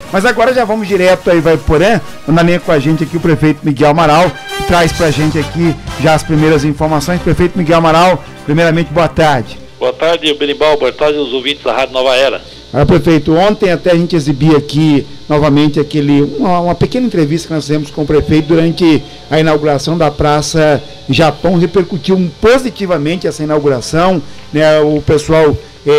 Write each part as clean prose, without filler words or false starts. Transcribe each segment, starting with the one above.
Mas agora já vamos direto a Ivaiporã, na linha com a gente aqui o prefeito Miguel Amaral, que traz pra gente aqui já as primeiras informações. Prefeito Miguel Amaral, primeiramente, boa tarde. Boa tarde, Berimbau, boa tarde aos ouvintes da Rádio Nova Era. Prefeito, ontem até a gente exibia aqui novamente uma pequena entrevista que nós fizemos com o prefeito durante a inauguração da Praça Japão, repercutiu positivamente essa inauguração, né? O pessoal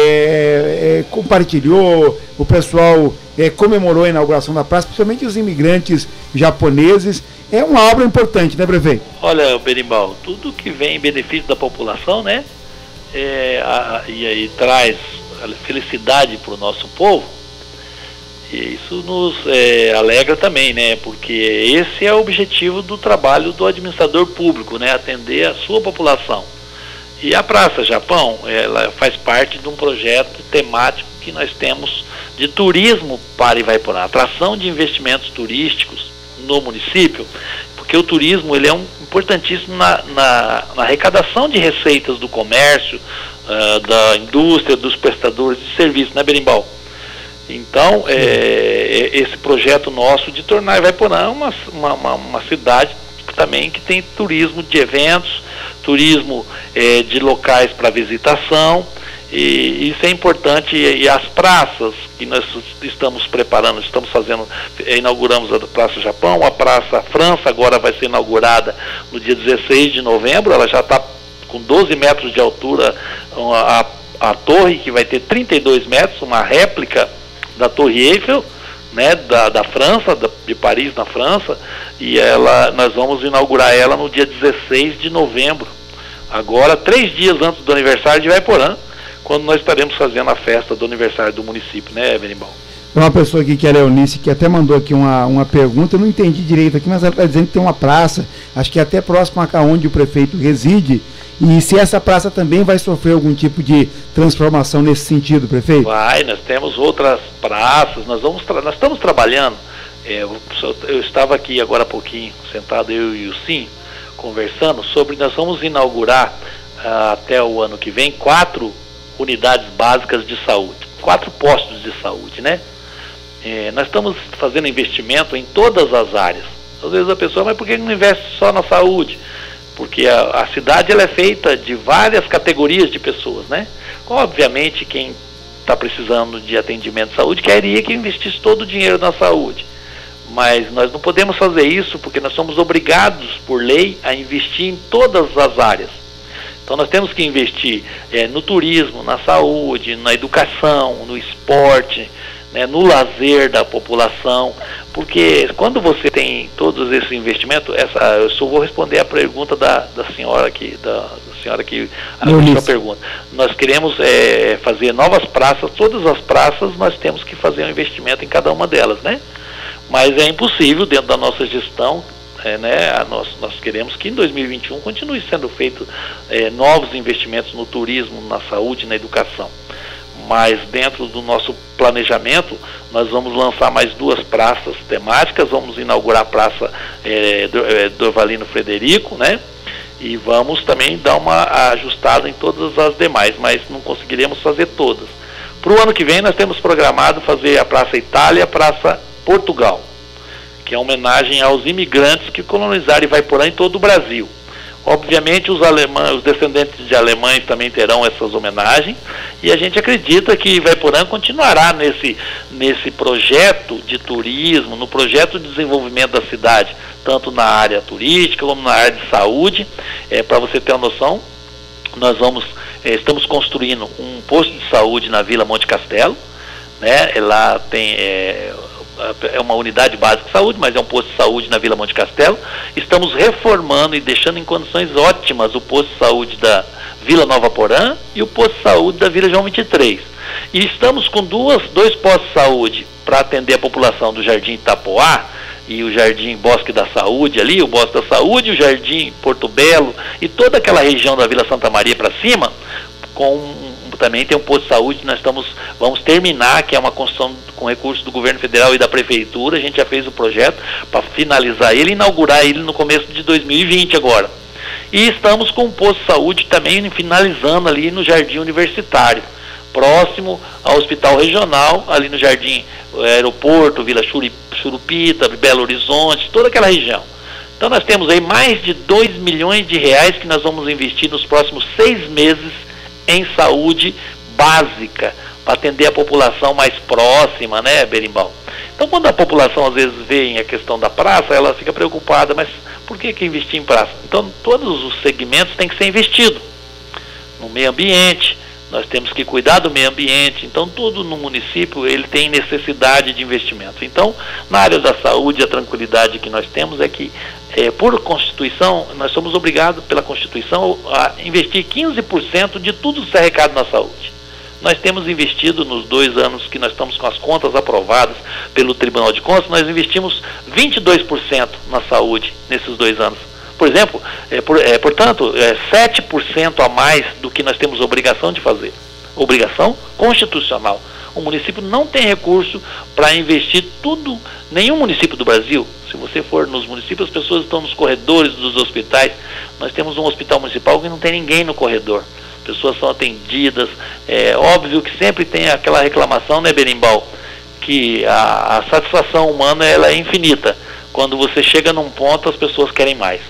compartilhou, o pessoal comemorou a inauguração da praça, principalmente os imigrantes japoneses. É uma obra importante, né, prefeito? Olha, Berimbau, tudo que vem em benefício da população, né, e aí traz felicidade para o nosso povo, e isso nos alegra também, né, porque esse é o objetivo do trabalho do administrador público, né, atender a sua população. E a Praça Japão, ela faz parte de um projeto temático que nós temos de turismo para Ivaiporã, atração de investimentos turísticos no município, porque o turismo ele é importantíssimo na arrecadação de receitas do comércio, da indústria, dos prestadores de serviços, né, Berimbau? Então, esse projeto nosso de tornar Ivaiporã uma cidade também que tem turismo de eventos, turismo de locais para visitação, e isso é importante. E as praças que nós estamos preparando, inauguramos a Praça Japão, a Praça França agora vai ser inaugurada no dia 16 de novembro, ela já está com 12 metros de altura, a torre que vai ter 32 metros, uma réplica da Torre Eiffel, né, da França, de Paris, na França, e nós vamos inaugurar ela no dia 16 de novembro, agora 3 dias antes do aniversário de Ivaiporã, quando nós estaremos fazendo a festa do aniversário do município, né, Berimbau? Tem uma pessoa aqui que é a Leonice, que até mandou aqui uma pergunta, eu não entendi direito aqui, mas ela está dizendo que tem uma praça, acho que é até próximo a onde o prefeito reside, e se essa praça também vai sofrer algum tipo de transformação nesse sentido, prefeito? Vai, nós temos outras praças, nós estamos trabalhando, eu estava aqui agora há pouquinho, sentado eu e o Sim, conversando sobre, nós vamos inaugurar até o ano que vem 4 unidades básicas de saúde, 4 postos de saúde, né? Nós estamos fazendo investimento em todas as áreas. Às vezes a pessoa, mas por que não investe só na saúde? Porque a cidade ela é feita de várias categorias de pessoas, né? Obviamente quem está precisando de atendimento de saúde queria que investisse todo o dinheiro na saúde, mas nós não podemos fazer isso porque nós somos obrigados por lei a investir em todas as áreas. Então nós temos que investir no turismo, na saúde, na educação, no esporte, né, no lazer da população, porque quando você tem todos esses investimentos, eu só vou responder a pergunta da senhora aqui, da senhora que a sua pergunta. Nós queremos fazer novas praças, todas as praças nós temos que fazer um investimento em cada uma delas, né? Mas é impossível dentro da nossa gestão, né? Nós queremos que em 2021 continue sendo feito novos investimentos no turismo, na saúde, na educação. Mas dentro do nosso planejamento, nós vamos lançar mais 2 praças temáticas, vamos inaugurar a Praça do Evalino Frederico, né? E vamos também dar uma ajustada em todas as demais, mas não conseguiremos fazer todas. Para o ano que vem nós temos programado fazer a Praça Itália, a Praça Portugal, que é uma homenagem aos imigrantes que colonizaram Ivaiporã em todo o Brasil. Obviamente os descendentes de alemães também terão essas homenagens, e a gente acredita que Ivaiporã continuará nesse projeto de turismo, no projeto de desenvolvimento da cidade, tanto na área turística como na área de saúde. Para você ter uma noção, nós estamos construindo um posto de saúde na Vila Monte Castelo, né? Lá tem uma unidade básica de saúde, mas é um posto de saúde na Vila Monte Castelo. Estamos reformando e deixando em condições ótimas o posto de saúde da Vila Nova Porã e o posto de saúde da Vila João 23. E estamos com dois postos de saúde para atender a população do Jardim Itapoá e o Jardim Bosque da Saúde ali, o Bosque da Saúde, o Jardim Porto Belo e toda aquela região da Vila Santa Maria para cima, também tem um posto de saúde, vamos terminar, que é uma construção com recursos do governo federal e da prefeitura. A gente já fez o projeto para finalizar ele e inaugurar ele no começo de 2020 agora. E estamos com um posto de saúde também finalizando ali no Jardim Universitário. próximo ao hospital regional, ali no Jardim Aeroporto, Vila Churupita, Belo Horizonte, toda aquela região. Então nós temos aí mais de 2 milhões de reais que nós vamos investir nos próximos 6 meses em saúde básica, para atender a população mais próxima, né, Berimbau? Então, quando a população às vezes vê a questão da praça, ela fica preocupada, mas por que investir em praça? Então, todos os segmentos têm que ser investido. No meio ambiente, nós temos que cuidar do meio ambiente, então tudo no município ele tem necessidade de investimento. Então, na área da saúde, a tranquilidade que nós temos é que, por Constituição, nós somos obrigados pela Constituição a investir 15% de tudo que é arrecado na saúde. Nós temos investido nos 2 anos que nós estamos com as contas aprovadas pelo Tribunal de Contas, nós investimos 22% na saúde nesses 2 anos. Por exemplo, portanto, 7% a mais do que nós temos obrigação de fazer. Obrigação constitucional. O município não tem recurso para investir tudo, nenhum município do Brasil. Se você for nos municípios, as pessoas estão nos corredores dos hospitais. Nós temos um hospital municipal que não tem ninguém no corredor. Pessoas são atendidas, é óbvio que sempre tem aquela reclamação, né, Berimbau, que a satisfação humana ela é infinita. Quando você chega num ponto, as pessoas querem mais.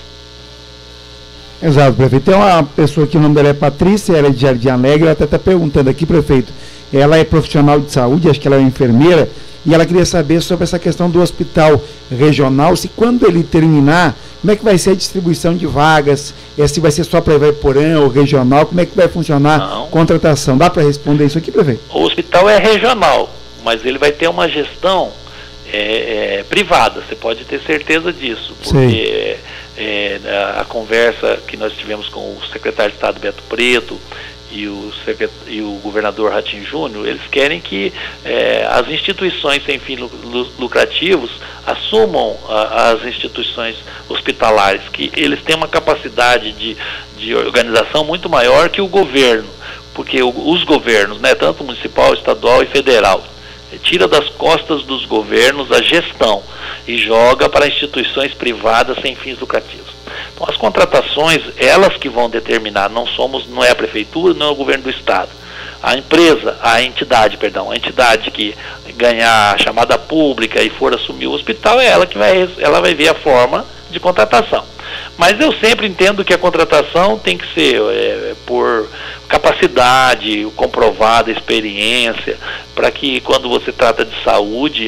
Exato, prefeito. Tem uma pessoa que o nome dela é Patrícia, ela é de Jardim Alegre, ela até está perguntando aqui, prefeito, ela é profissional de saúde, acho que ela é enfermeira, e ela queria saber sobre essa questão do hospital regional, se quando ele terminar, como é que vai ser a distribuição de vagas, se vai ser só para Ivaiporã ou regional, como é que vai funcionar a contratação? Dá para responder isso aqui, prefeito? O hospital é regional, mas ele vai ter uma gestão privada, você pode ter certeza disso, porque a conversa que nós tivemos com o secretário de Estado Beto Preto e o governador Ratinho Júnior, eles querem que as instituições sem fins lucrativos assumam as instituições hospitalares, que eles têm uma capacidade de organização muito maior que o governo, porque os governos, né, tanto municipal, estadual e federal, tira das costas dos governos a gestão e joga para instituições privadas sem fins lucrativos. Então as contratações, elas que vão determinar, não é a prefeitura, não é o governo do estado. A entidade que ganhar a chamada pública e for assumir o hospital, é ela que vai ver a forma de contratação. Mas eu sempre entendo que a contratação tem que ser por capacidade, comprovada experiência, para que quando você trata de saúde,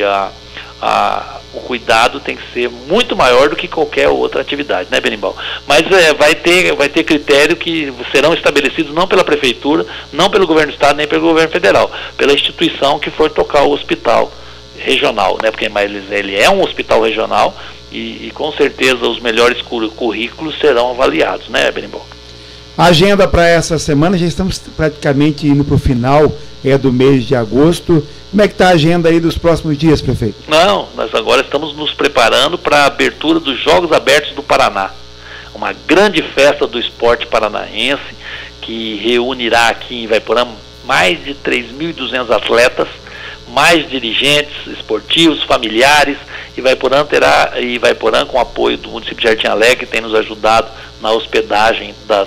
o cuidado tem que ser muito maior do que qualquer outra atividade, né, Berimbau? Mas vai ter critério que serão estabelecidos não pela prefeitura, não pelo governo do estado, nem pelo governo federal, pela instituição que for tocar o hospital regional, né? Porque ele é um hospital regional e com certeza os melhores currículos serão avaliados, né, Berimbau? A agenda para essa semana, já estamos praticamente indo para o final do mês de agosto. Como é que está a agenda aí dos próximos dias, prefeito? Não, nós agora estamos nos preparando para a abertura dos Jogos Abertos do Paraná. Uma grande festa do esporte paranaense que reunirá aqui em Ivaiporã mais de 3.200 atletas, mais dirigentes esportivos, familiares. Ivaiporã com o apoio do município de Jardim Alegre, que tem nos ajudado na hospedagem das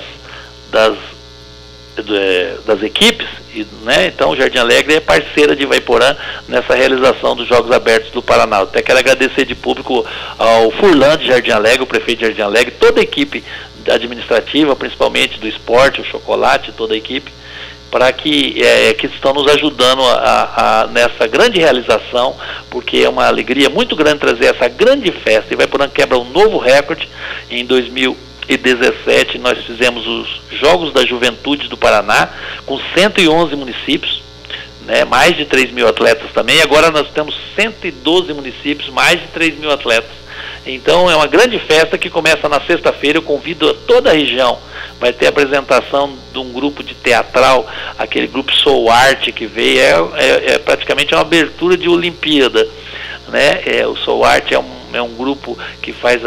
equipes, né? Então o Jardim Alegre é parceira de Ivaiporã nessa realização dos Jogos Abertos do Paraná. Eu até quero agradecer de público ao Furlan de Jardim Alegre, o prefeito de Jardim Alegre, toda a equipe administrativa, principalmente do esporte, o Chocolate, toda a equipe, para que estão nos ajudando nessa grande realização, porque é uma alegria muito grande trazer essa grande festa. Ivaiporã quebra um novo recorde. Em 2017 nós fizemos os Jogos da Juventude do Paraná, com 111 municípios, né, mais de 3.000 atletas também. Agora nós temos 112 municípios, mais de 3.000 atletas. Então é uma grande festa que começa na sexta-feira. Eu convido a toda a região. Vai ter apresentação de um grupo de teatral, aquele grupo Soul Art que veio, praticamente uma abertura de Olimpíada, né? O Soul Art é um grupo que faz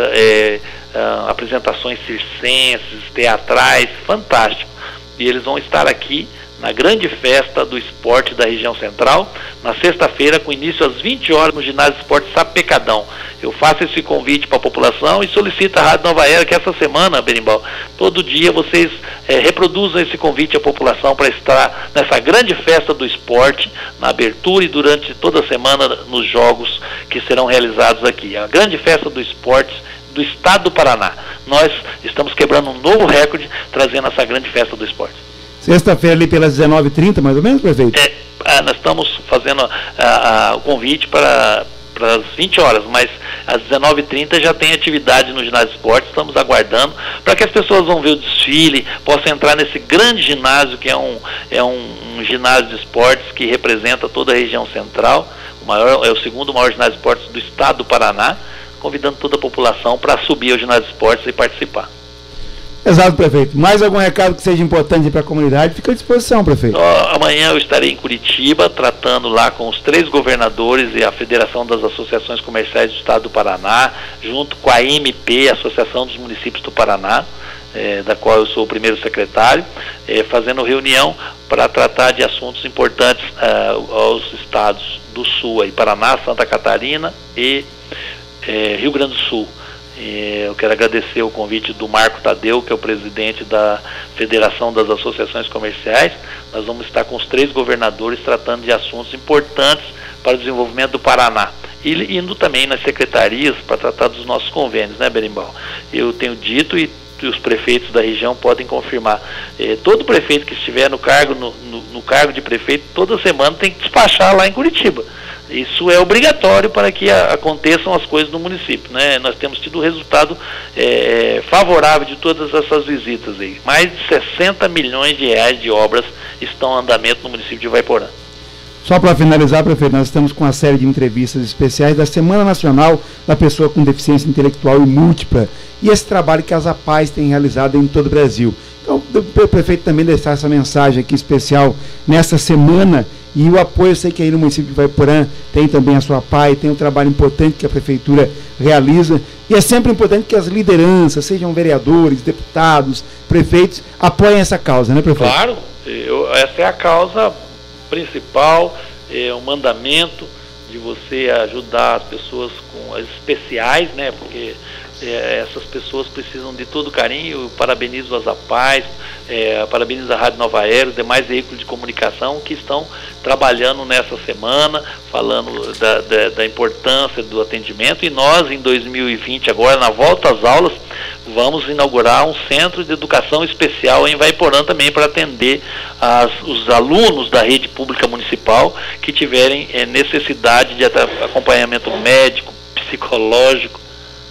apresentações circenses, teatrais, fantástico. E eles vão estar aqui na grande festa do esporte da região central, na sexta-feira, com início às 20 horas no ginásio de esporte Sapecadão. Eu faço esse convite para a população e solicito à Rádio Nova Era que essa semana, Berimbau, todo dia vocês reproduzam esse convite à população para estar nessa grande festa do esporte, na abertura e durante toda a semana nos jogos que serão realizados aqui. A grande festa do esporte do estado do Paraná. Nós estamos quebrando um novo recorde, trazendo essa grande festa do esporte. Sexta-feira ali pelas 19h30, mais ou menos, prefeito? Nós estamos fazendo o convite para as 20 horas, mas às 19h30 já tem atividade no ginásio de esporte, estamos aguardando para que as pessoas vão ver o desfile, possam entrar nesse grande ginásio que é um ginásio de esportes que representa toda a região central, é o segundo maior ginásio de esportes do estado do Paraná, convidando toda a população para subir ao ginásio de esportes e participar. Exato, prefeito. Mais algum recado que seja importante para a comunidade? Fica à disposição, prefeito. Amanhã eu estarei em Curitiba, tratando lá com os 3 governadores e a Federação das Associações Comerciais do Estado do Paraná, junto com a MP, Associação dos Municípios do Paraná, da qual eu sou o primeiro secretário, fazendo reunião para tratar de assuntos importantes aos estados do Sul, aí, Paraná, Santa Catarina e Rio Grande do Sul. Eu quero agradecer o convite do Marco Tadeu, que é o presidente da Federação das Associações Comerciais. Nós vamos estar com os 3 governadores tratando de assuntos importantes para o desenvolvimento do Paraná. E indo também nas secretarias para tratar dos nossos convênios, né, Berimbau? Eu tenho dito e os prefeitos da região podem confirmar. Todo prefeito que estiver no cargo de prefeito, toda semana tem que despachar lá em Curitiba. Isso é obrigatório para que aconteçam as coisas no município, né? Nós temos tido resultado favorável de todas essas visitas aí. Mais de 60 milhões de reais de obras estão em andamento no município de Ivaiporã. Só para finalizar, prefeito, nós estamos com uma série de entrevistas especiais da Semana Nacional da Pessoa com Deficiência Intelectual e Múltipla e esse trabalho que as APAES têm realizado em todo o Brasil. Então, o prefeito também deixar essa mensagem aqui especial nessa semana. E o apoio, eu sei que aí no município de Ivaiporã tem também a sua APAE, tem um trabalho importante que a prefeitura realiza. E é sempre importante que as lideranças, sejam vereadores, deputados, prefeitos, apoiem essa causa, né, prefeito? Claro, essa é a causa principal, é um mandamento de você ajudar as pessoas com as especiais, né, porque essas pessoas precisam de todo carinho. Eu parabenizo as APAES, parabenizo a Rádio Nova Era, os demais veículos de comunicação que estão trabalhando nessa semana, falando da importância do atendimento. E nós, em 2020, agora na volta às aulas, vamos inaugurar um centro de educação especial em Ivaiporã também para atender os alunos da rede pública municipal que tiverem necessidade de acompanhamento médico, psicológico.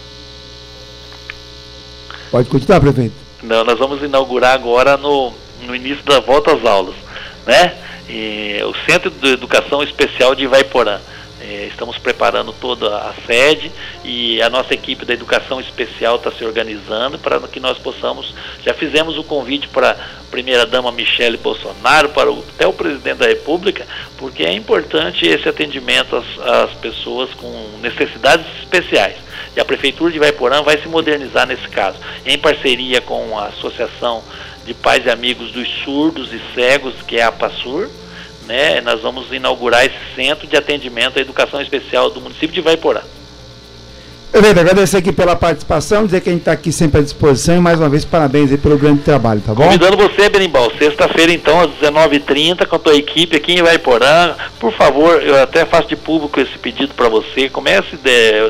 Pode continuar, prefeito. Não, nós vamos inaugurar agora no início da volta às aulas, né? O Centro de Educação Especial de Ivaiporã. Estamos preparando toda a sede e a nossa equipe da Educação Especial está se organizando para que nós possamos, já fizemos o convite para a primeira-dama Michele Bolsonaro, para até o presidente da República, porque é importante esse atendimento às pessoas com necessidades especiais. E a Prefeitura de Ivaiporã vai se modernizar nesse caso, em parceria com a Associação de Pais e Amigos dos Surdos e Cegos, que é a APASUR, né? Nós vamos inaugurar esse centro de atendimento à educação especial do município de Ivaiporã. Perfeito, agradecer aqui pela participação, dizer que a gente está aqui sempre à disposição e mais uma vez parabéns aí pelo grande trabalho, tá bom? Convidando você, Berimbau, sexta-feira então às 19h30 com a tua equipe aqui em Ivaiporã. Por favor, eu até faço de público esse pedido para você, comece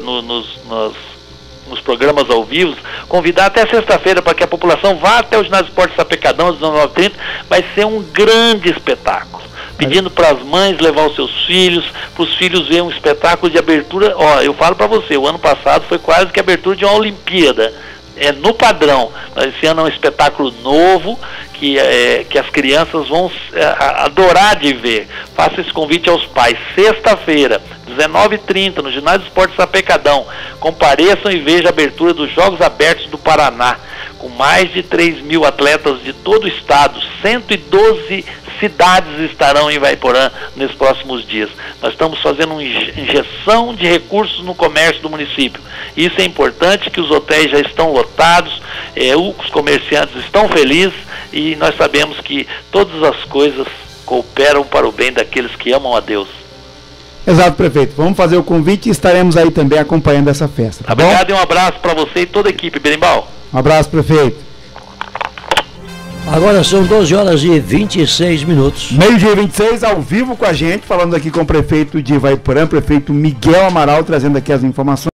nos programas ao vivo, convidar até sexta-feira para que a população vá até o ginásio de esporte Sapecadão às 19h30, vai ser um grande espetáculo. Pedindo para as mães levar os seus filhos, para os filhos verem um espetáculo de abertura. Eu falo para você, o ano passado foi quase que a abertura de uma Olimpíada, no padrão. Mas esse ano é um espetáculo novo que as crianças vão adorar de ver. Faça esse convite aos pais, sexta-feira, 19h30, no ginásio de esporte Sapecadão. Compareçam e vejam a abertura dos Jogos Abertos do Paraná, com mais de 3.000 atletas de todo o estado, 112 cidades estarão em Ivaiporã nesses próximos dias. Nós estamos fazendo uma injeção de recursos no comércio do município. Isso é importante, que os hotéis já estão lotados, os comerciantes estão felizes, e nós sabemos que todas as coisas cooperam para o bem daqueles que amam a Deus. Exato, prefeito. Vamos fazer o convite e estaremos aí também acompanhando essa festa. Tá Obrigado bom? E um abraço para você e toda a equipe, Berimbau. Um abraço, prefeito. Agora são 12 horas e 26 minutos. Meio-dia 26, ao vivo com a gente, falando aqui com o prefeito de Ivaiporã, prefeito Miguel Amaral, trazendo aqui as informações.